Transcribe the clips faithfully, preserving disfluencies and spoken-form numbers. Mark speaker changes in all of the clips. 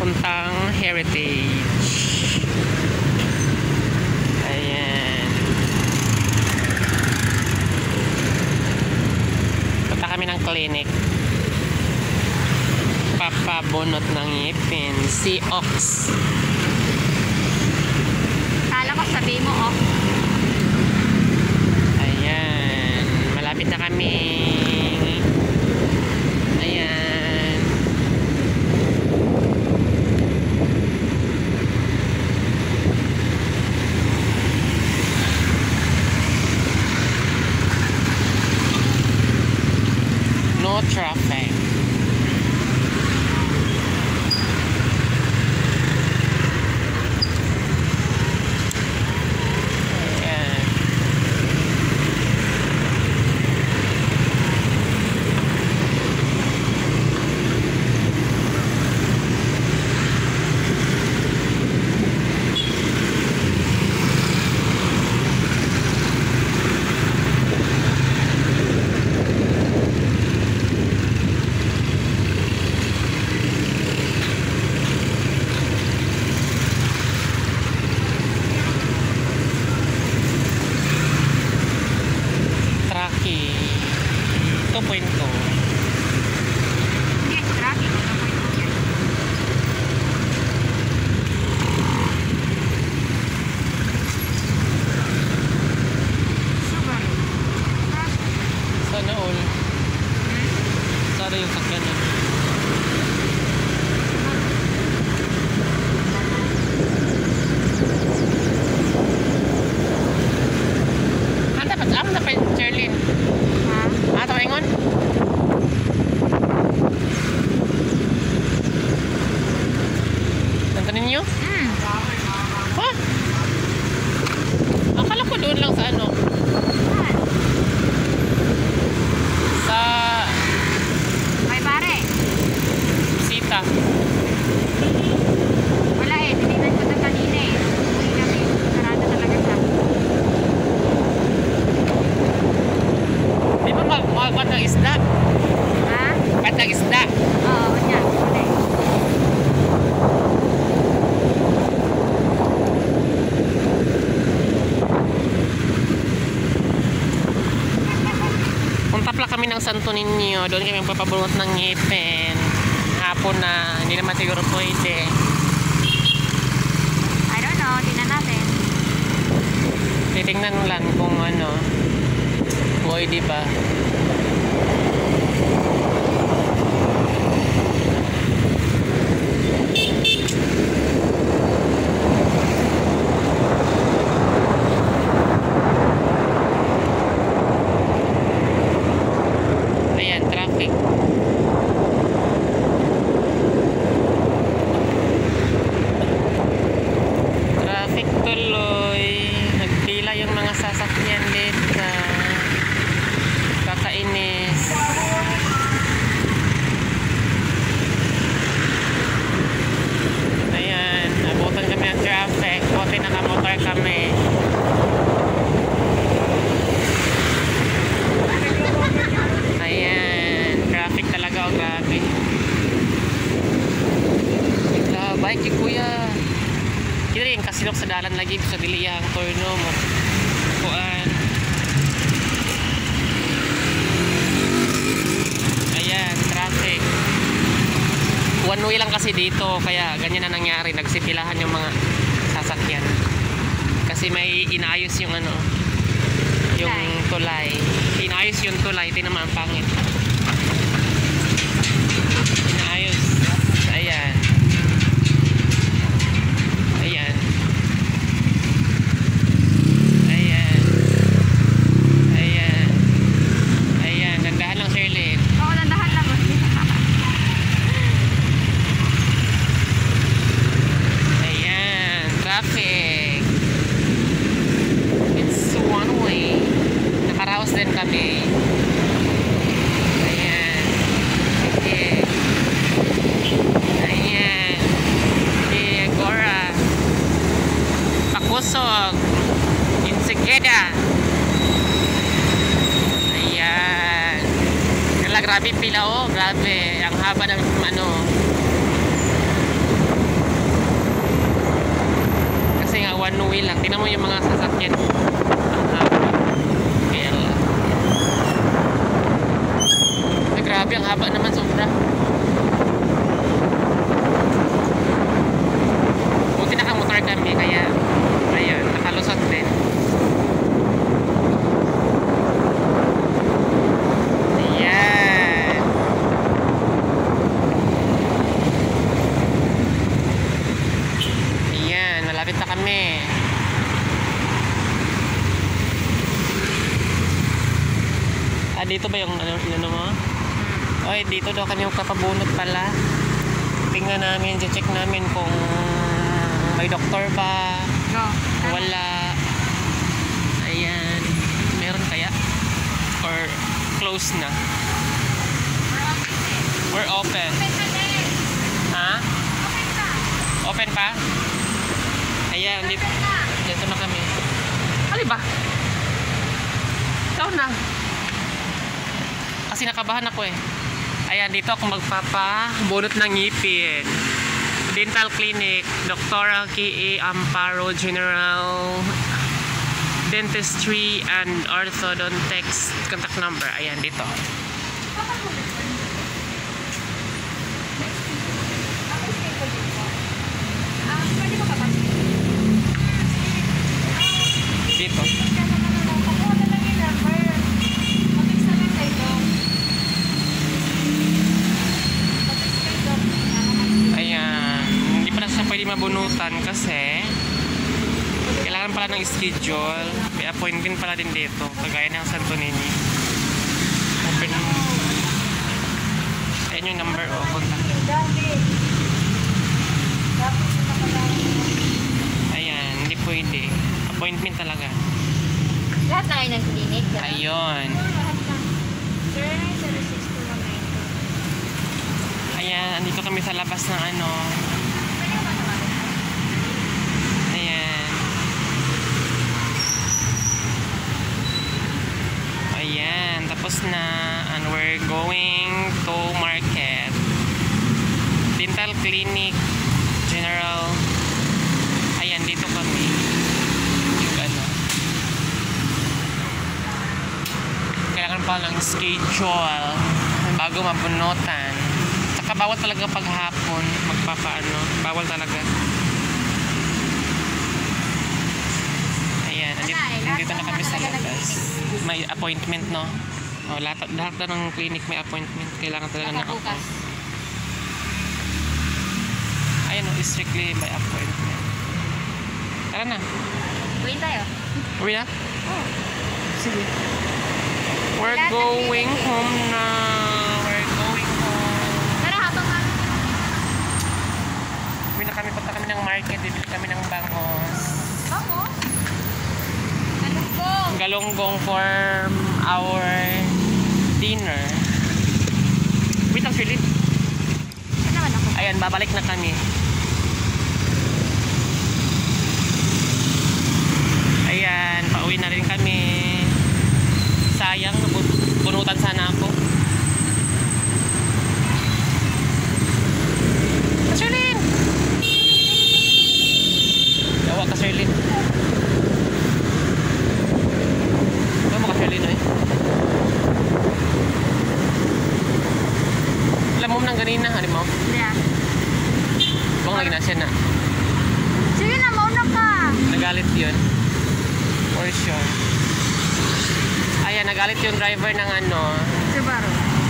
Speaker 1: papuntang Heritage. Ayan. Punta kami ng clinic. Papabunot ng ngipin. Si Ox.
Speaker 2: Kala ko sabi mo, oh.
Speaker 1: Ayan. Malapit na kami. Ayan. No traffic. two point two.
Speaker 2: Yes, traffic. Subaru.
Speaker 1: Sana all. Sana yung sakyan na. Ang dapat, ang dapat, Charlene.
Speaker 2: Ha?
Speaker 1: Ah, ito ingon? Nandun ninyo?
Speaker 2: Hmm.
Speaker 1: Ha? Akala ko doon lang sa ano?
Speaker 2: Saan?
Speaker 1: Sa
Speaker 2: May pare.
Speaker 1: Sita.
Speaker 2: Wala eh. Tinignan ko na kanina eh. Uwi kami. Sarado talaga siya.
Speaker 1: Di ba mag-magkat ng isda?
Speaker 2: Ha?
Speaker 1: Kat ng isda?
Speaker 2: Oo, kanya. Wala eh.
Speaker 1: Punta pala kami ng Santo Niño. Doon kami magpapabunot ng ngipin. Hapon na. Hindi naman siguro pwede.
Speaker 2: I don't know. Tingnan natin.
Speaker 1: Titingnan lang kung ano. Pwede ba? Ayan, traffic. Traffic tuloy. Nagpila yung mga sasakyan dito. Kakainis. Ayan, abutan kami ng traffic. Buti nakamotor kami. Ayan, traffic talaga, oh, grabe. Ika, bike yung kuya. Kita rin kasilok sa dalan lagi sa diliyang turno mo. Kuan. Ayan, traffic. One way lang kasi dito, kaya ganyan na nangyari. Nagsipilahan yung mga sasakyan. Kasi may inaayos yung ano, yung tulay. Inaayos yung tulay. Tingnan mo ang pangit. Inaayos. Ayan. Ayan. Ayan. Ayan. Ayan. Dandahan lang, Shirley.
Speaker 2: Oo, nandahan lang.
Speaker 1: Ayan. Traffic. It's one way. Nakaraos din kami. Ayan. Okay. Ayan. Okay, Agora. Pakusog. Insigeda. Ayan. Kala grabe pila, oh. Grabe. Ang haba ng ano. one way lang. Tingnan mo yung mga sasakyan. Ang haba. Kaya lang. Ay, grabe, ang haba naman sobra. Buti nakamotor kami, kaya ayun, nakalusot din. Ayan. Ayan, malapit na kami. Ah, dito ba yung ano, ano mo? Oy, dito daw kami magpapabunot pala. Tingnan namin, check namin kung may doktor ba.
Speaker 2: Go.
Speaker 1: Wala. Ayan. Meron kaya? Or close na? We're open. Ha? Open pa? Ayan, dito. Dito na kami. Ano ba? Ikaw na. Kasi nakabahan ako eh. Ayan, dito ako magpapabunot ng ngipin. Dental Clinic, Doctor K A Amparo General Dentistry and Orthodontics. Contact number. Ayan, dito. Dito. Ayan. Hindi pala siya pwede mabunutan kasi kailangan pala ng schedule. May appointment pala din dito. Kagaya ng Santo Niño. Open. Ayan yung number o contact. Ayan. Hindi pwede. Appointment talaga.
Speaker 2: Lahat na kayo ng clinic.
Speaker 1: Ayun.
Speaker 2: zero nine zero six two one nine two.
Speaker 1: Ayan. Andito kami sa labas ng ano. Ayan. Ayan. Tapos na. And we're going to market. Dental Clinic General. Ayan. Dito kami. Yung ano. Kailangan pa ng schedule bago mabunutan. Saka bawal talaga paghapon magpapaano. Bawal talaga. Ayan. Andito, andito na kami sa labas. May appointment, no? O, lahat, lahat na ng clinic may appointment. Kailangan talaga ng appointment. Ayan, no, strictly by appointment. Tara na.
Speaker 2: Uwi tayo.
Speaker 1: Uwi na?
Speaker 2: Oh.
Speaker 1: Sige. We're going home na. We're going home.
Speaker 2: Tara, habang ano.
Speaker 1: Uwi na kami. Punta kami ng market. Bibili kami ng bangos.
Speaker 2: Bango? Galunggong.
Speaker 1: Galunggong for our dinner. Wait lang, Philip.
Speaker 2: Ano naman ako?
Speaker 1: Ayan, babalik na kami. Ayan, pauwi na rin kami. Sayang, bunutan sana ako. Kasherlyn! Yawa, Kasherlyn. Ito mo, Kasherlyn, eh. Alam mo nang ganina, ano mo?
Speaker 2: Hindi ah.
Speaker 1: Bang lagi na siya na.
Speaker 2: Sige na, mauna ka.
Speaker 1: Nagalit yun. For sure. Ayan, nagalit yung driver ng ano,
Speaker 2: Subaru.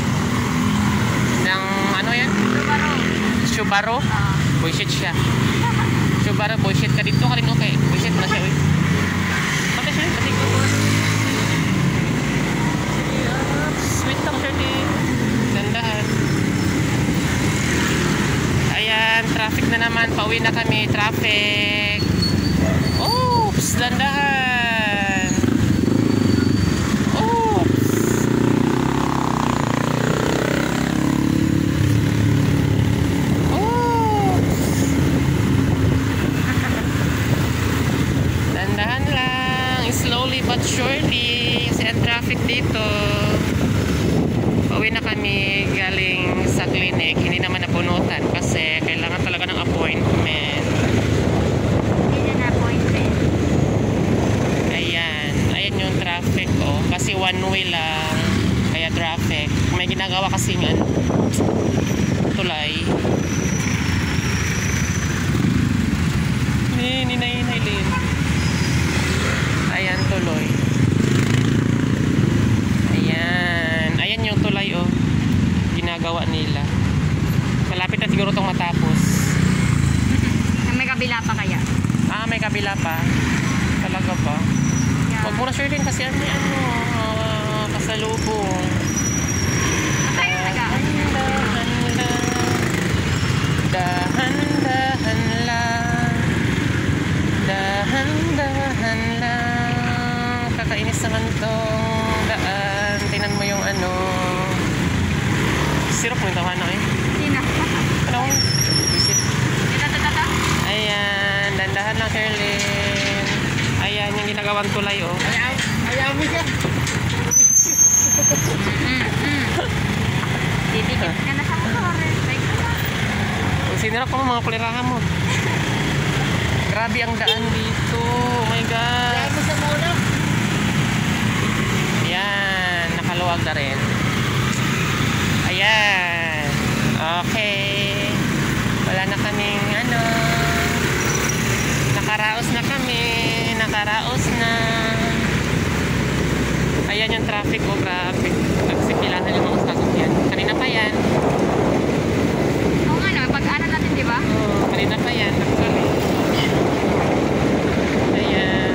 Speaker 1: ng ano yan?
Speaker 2: Subaru.
Speaker 1: Subaru?
Speaker 2: Ah.
Speaker 1: Bullshit siya. Subaru, bullshit ka dito ka rin, okay. Bullshit na siya, uy. Pati siya, pati ko. Sweet lang, Shirley. Gandahan. Ayan, traffic na naman. Pauwi na kami. Traffic. Oops, dandahan. Oops. Oops. Dandahan lang. Slowly but surely. Kasi ang traffic dito. Pauwi na kami galing sa clinic. Hindi naman napunutan kasi kailangan talaga ng appointment.
Speaker 2: Hindi na na appointment.
Speaker 1: siguro itong matapos.
Speaker 2: May kabila pa kaya?
Speaker 1: Ah, may kabila pa. Talaga ba?
Speaker 2: Yeah.
Speaker 1: Huwag mo na sure din kasi yan may ano, uh, pasalubong.
Speaker 2: Tayo na taga.
Speaker 1: Dahan-dahan lang. Dahan-dahan lang. Kakainis naman tong daan. Tingnan mo yung ano. Sirop mo yung tawa na eh.
Speaker 2: Sino?
Speaker 1: Ano? Visit.
Speaker 2: Ito, ito, ito.
Speaker 1: Ayan. Dandahan lang, Kerlin. Ayan, yung ginagawang tulay oh.
Speaker 3: Ayaw, ayaw mo siya.
Speaker 2: Mm, mm. Didikit ka na sa motor. Like,
Speaker 1: Kung sinirap ko mga kulirahan mo. Grabe ang daan dito. Oh my God.
Speaker 3: Ayaw mo siya muna.
Speaker 1: Ayan. Nakaluwag na rin. Ayan. Okay. Wala na kaming ano. Nakaraos na kami. Nakaraos na. Ayan yung traffic. Oh, grabe. Nagsipilahan yung mga sasakyan. Kanina pa yan.
Speaker 2: oo nga no, pag-aral natin, di ba?
Speaker 1: Oh, kanina pa yan. Actually. Ayan.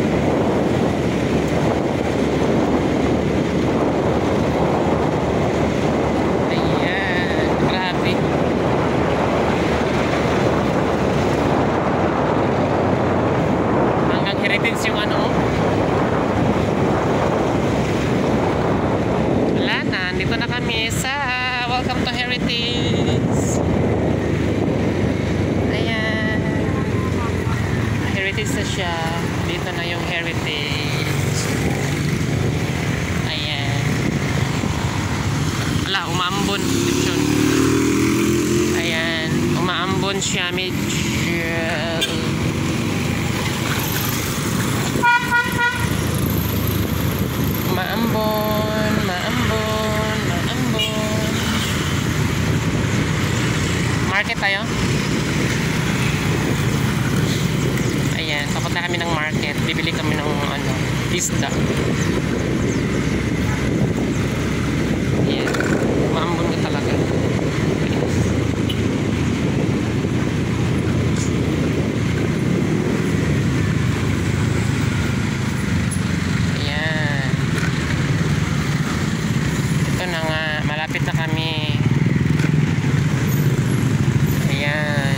Speaker 1: Ayan. Grabe. Hanggang Heritage yung ano. Wala na. Dito na kami sa Welcome to Heritage. Ayan. Heritage na siya. Dito na yung Heritage. Ayan. Wala, umaambon. Lechon. Ayan. Umaambon siya. Medyo. Maambon. Maambon. Maambon. Market tayo? Ayan, papunta kami ng market. Bibili kami ng ano, isda. Ayan, maambon ko talaga. Ayan. Ito na nga, malapit na kami. Ayan.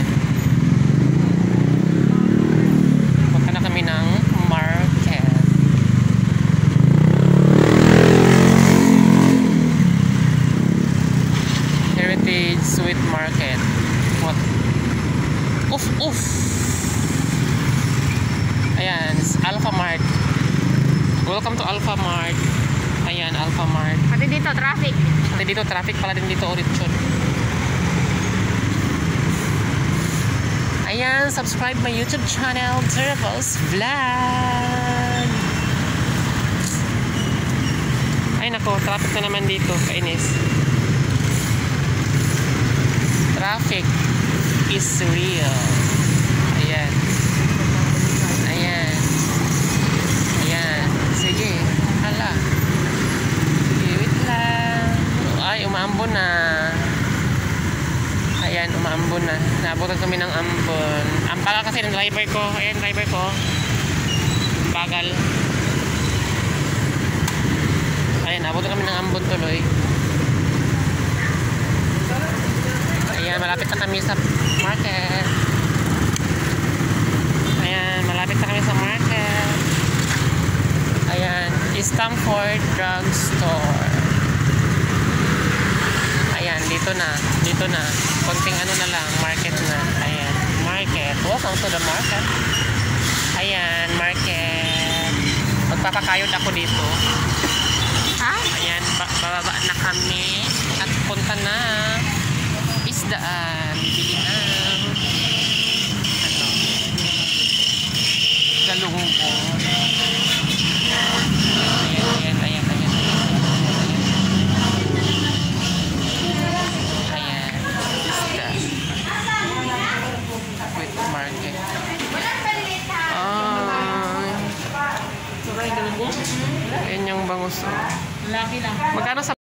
Speaker 1: Punta na kami ng market. Heritage Sweet Market. What? Oof, oof. Ayan, Alpha Mart. Welcome to Alpha Mart. Ayan, Alpha Mart.
Speaker 2: Pati dito, traffic.
Speaker 1: Pati dito, traffic pala din dito, Oritsyon. Ayan, subscribe my YouTube channel, Terribles Vlog. Ay nako, traffic na naman dito, kainis. Traffic is real. Ayan. Ayan. Ayan. Sige, hala. Sige, wait lang. Ay, umaambon na. Ayan, umaambon na. Naabutan kami ng ambon. Ang bagal kasi ng driver ko. Ayan, driver ko. Bagal. Ayan, naabutan kami ng ambon tuloy. Ayan, malapit na kami sa market. Ayan, malapit na kami sa market. Ayan, Stamford Drug Store. Ayan, dito na. Dito na. Konting ano na lang, market na. Ayan, market. Welcome to the market. Ayan, market. Magpapakayod ako dito.
Speaker 2: Ha?
Speaker 1: Ayan, ba bababa na kami. At punta na. Isdaan. Bibili na. Ano? Galunggong. Ayan, ayan, ayan, ayan. Ayan. Isda. Wait, market. Ay. Ayan yung bangus.
Speaker 3: Laki lang.
Speaker 1: Magkano sa